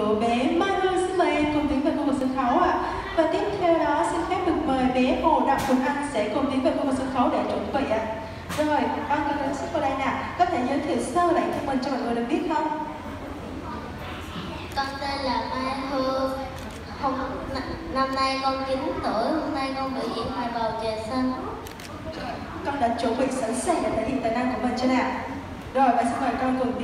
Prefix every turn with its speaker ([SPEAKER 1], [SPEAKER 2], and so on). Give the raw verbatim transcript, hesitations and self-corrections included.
[SPEAKER 1] của bé Mai Hương. Xin mời em cùng tiến về khu vực sân khấu ạ. À. Và tiếp theo đó xin phép được mời bé Hồ Đặng Quỳnh Anh sẽ cùng tiến về khu vực sân khấu để chuẩn bị ạ. À. Rồi, con con đến xích vào đây nào. Có thể giới thiệu sơ bản thân mình cho mọi người được biết không?
[SPEAKER 2] Con tên là Mai Hương. Hôm, năm nay con chín tuổi, hôm nay con biểu diễn bài Bầu Trời Xanh.
[SPEAKER 1] Con đã chuẩn bị sẵn sàng để thể hiện tài năng của mình chưa nào? Rồi, và xin mời con cùng